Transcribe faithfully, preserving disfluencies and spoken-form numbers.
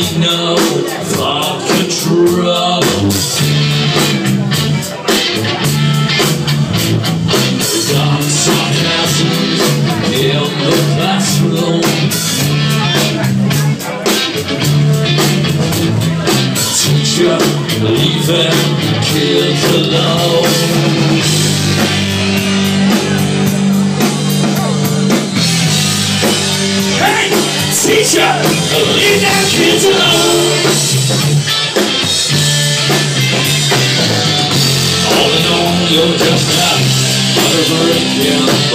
ain't no fucking trouble. Dark sarcasms in the classroom. Teacher leaving kids alone. Hey, teacher, leave them kids alone. All in all, you're just out of a break, yeah.